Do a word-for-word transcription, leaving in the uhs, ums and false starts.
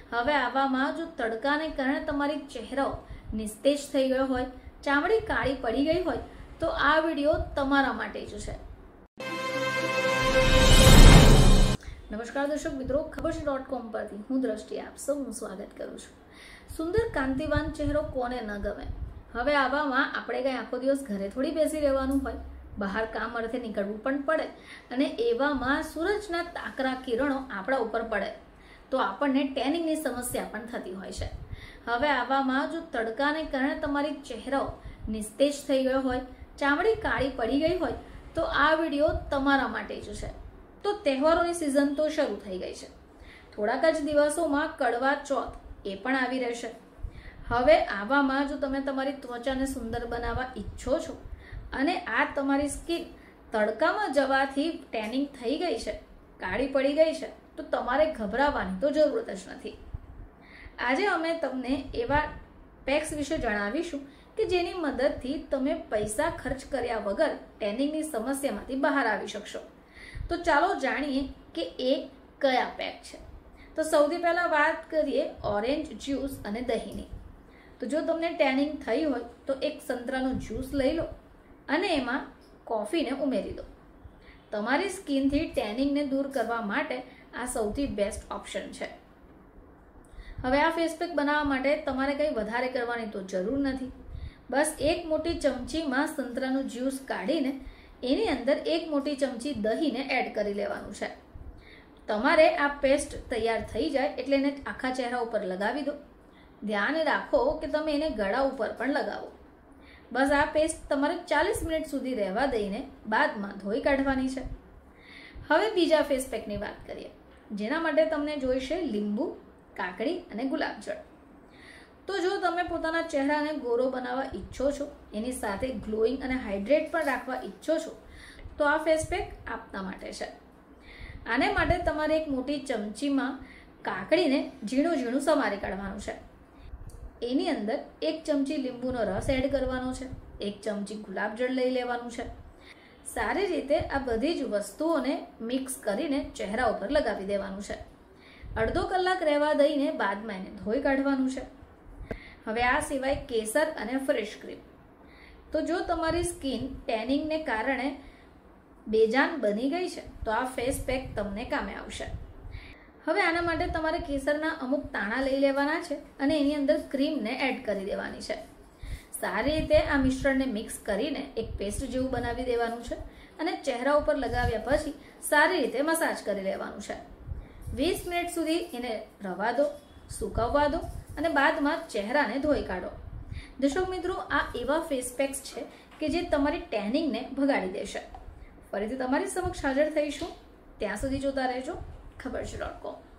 હવે આવામાં જો તડકાને કારણે તમારી ચહેરો નિસ્તેજ થઈ ગયો હોય, ચામડી કાળી પડી ગઈ હોય તો આ વિડીયો તમારા માટે જ છે। નમસ્કાર દર્શક મિત્રો, ખબર છે ડોટ કોમ પરથી હું દ્રષ્ટિ આપ સૌનું સ્વાગત કરું છું। સુંદર કાંતિવાન ચહેરો કોને ન ગમે। હવે આવામાં આપણે કઈ આખો દિવસ ઘરે થોડી બેસી રહેવાનું હોય, બહાર કામ અર્થે નીકળવું પણ પડે અને એવામાં સૂરજના તાકરા કિરણો આપણા ઉપર પડે તો આપણને ટેનિંગની સમસ્યા પણ થતી હોય છે। હવે આવામાં જો તડકાને કારણે તમારી ચહેરો નિસ્તેજ થઈ ગયો હોય, ચામડી કાળી પડી ગઈ હોય તો આ વિડીયો તમારા માટે જ છે। તો તહેવારોની સિઝન તો શરૂ થઈ ગઈ છે। થોડાક જ દિવસોમાં કડવા ચોથ એ પણ આવી રહેશે। હવે આવામાં જો તમે તમારી ત્વચાને સુંદર બનાવવા ઈચ્છો છો અને આ તમારી સ્કિન તડકામાં જવાથી ટેનિંગ થઈ ગઈ છે, કાળી પડી ગઈ છે તો તમારે ગભરાવાની તો જરૂરત જ નથી। આજે અમે તમને એવા પેક્સ વિશે જણાવીશું કે જેની મદદથી તમે પૈસા ખર્ચ કર્યા વગર ટેનિંગની સમસ્યામાંથી બહાર આવી શકશો। તો ચાલો જાણીએ કે એ કયા પેક છે। તો સૌથી પહેલા વાત કરીએ ઓરેન્જ જ્યુસ અને દહીંની। તો જો તમને ટેનિંગ થઈ હોય તો એક સંતરાનું જ્યુસ લઈ લો અને એમાં કોફીને ઉમેરી દો। તમારી સ્કિનથી ટેનિંગને દૂર કરવા માટે આ સૌથી બેસ્ટ ઓપ્શન છે। હવે આ ફેસ પેક બનાવવા માટે તમારે કંઈ વધારે કરવાની તો જરૂર નથી। બસ એક મોટી ચમચીમાં સંતરાનું જ્યુસ કાઢીને એની અંદર એક મોટી ચમચી દહીંને એડ કરી લેવાનું છે। તમારે આ પેસ્ટ તૈયાર થઈ જાય એટલે એને આખા ચહેરા ઉપર લગાવી દો। ધ્યાન રાખો કે તમે એને ગળા ઉપર પણ લગાવો। બસ આ પેસ્ટ તમારે ચાલીસ મિનિટ સુધી રહેવા દઈને બાદમાં ધોઈ કાઢવાની છે। હવે બીજા ફેસ પેકની વાત કરીએ, જેના માટે તમને જોઈશે લીંબુ, કાકડી અને ગુલાબજળ। તો જો તમે પોતાના ચહેરાને ગોરો બનાવવા ઈચ્છો છો, એની સાથે ગ્લોઈંગ અને હાઇડ્રેટ પણ રાખવા ઈચ્છો છો તો આ ફેસ પેક આપના માટે છે। આને માટે તમારે એક મોટી ચમચીમાં કાકડીને ઝીણું ઝીણું સમારી કાઢવાનું છે। એની અંદર એક ચમચી લીંબુનો રસ એડ કરવાનો છે, એક ચમચી ગુલાબજળ લઈ લેવાનું છે। સારી રીતે આ બધી જ વસ્તુઓને મિક્સ કરીને ચહેરા ઉપર લગાવી દેવાનું છે। અડધો કલાક રહેવા દઈને બાદમાં એને ધોઈ કાઢવાનું છે। હવે આ સિવાય કેસર અને ફ્રેશ ક્રીમ। તો જો તમારી સ્કિન ટેનિંગને કારણે બેજાન બની ગઈ છે તો આ ફેસ પેક તમને કામે આવશે। હવે આના માટે તમારે કેસરના અમુક તાણા લઈ લેવાના છે અને એની અંદર ક્રીમને એડ કરી દેવાની છે। સારી રીતે આ મિશ્રણને મિક્સ કરીને એક પેસ્ટ જેવું બનાવી દેવાનું છે અને ચહેરા ઉપર લગાવ્યા પછી સારી રીતે મસાજ કરી લેવાનું છે। વીસ મિનિટ સુધી એને રવા દો, સુકવવા દો અને બાદમાં ચહેરાને ધોઈ કાઢો। દર્શક મિત્રો, આ એવા ફેસ પેક્સ છે કે જે તમારી ટેનિંગને ભગાડી દેશે। ફરીથી તમારી સમક્ષ હાજર થઈશું, ત્યાં સુધી જોતા રહેજો ખબર છે ડોટ કોમ।